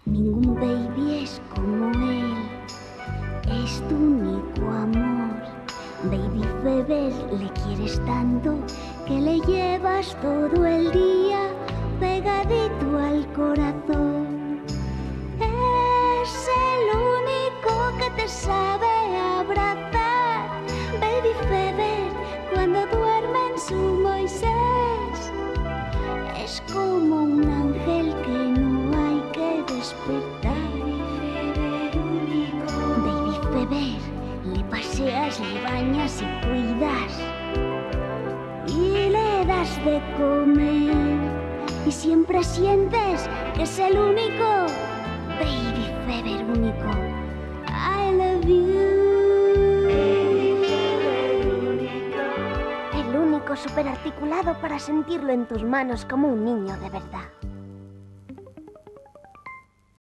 Ningún baby es como él, es tu único amor. Baby Feber, le quieres tanto que le llevas todo el día pegadito al corazón. Es el único que te sabe abrazar. Baby Feber, cuando duerme en su Moisés, es como un ángel que no hay que despertar. Baby Feber, le paseas, le bañas y cuidas, y le das de comer, y siempre sientes que es el único. Baby Feber único, I love you. Baby Feber único. El único superarticulado para sentirlo en tus manos como un niño de verdad.